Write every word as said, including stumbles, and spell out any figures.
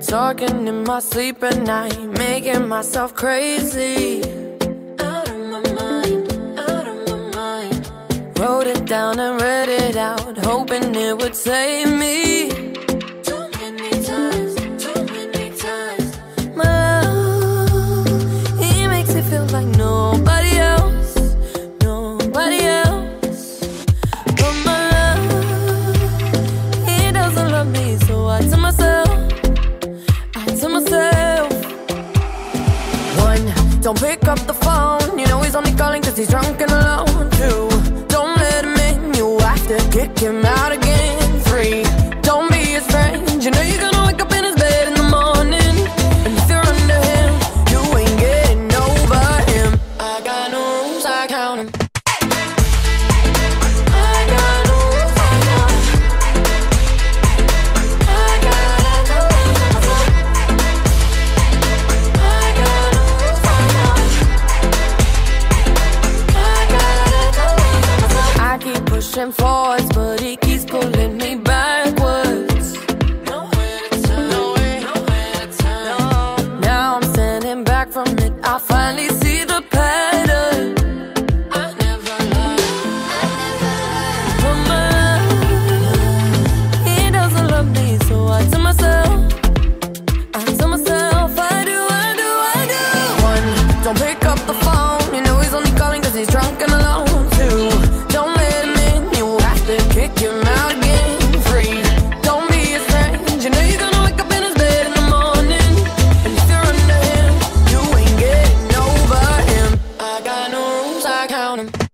Talking in my sleep at night, making myself crazy. Out of my mind, out of my mind. Wrote it down and read it out, hoping it would save me. Too many times, too many times. My love, he makes me feel like nobody else, nobody else. But my love, he doesn't love me, so I tell myself, to myself. One, don't pick up the phone, you know he's only calling cause he's drunk and alone. Two, don't let him in, you have to kick him out again. Three, don't be his friend, you know you're gonna wake up in his bed in the morning. And if you're under him, you ain't getting over him. I got no rules, I count him. Pushing forwards, but he keeps pulling me backwards. Nowhere to turn, nowhere, nowhere to turn. No. Now I'm standing back from it, I finally see the pattern. I never lied, I never lied. But my love, he doesn't love me, so I tell myself, I tell myself, I do, I do, I do. One, don't pick up the phone, you know he's only calling cause he's drunk and alone. Two, don't let him kick him out again. Three, don't be his friend, you know you're gonna wake up in his bed in the morning. And if you're under him, you ain't getting over him. I got no rules, I count him.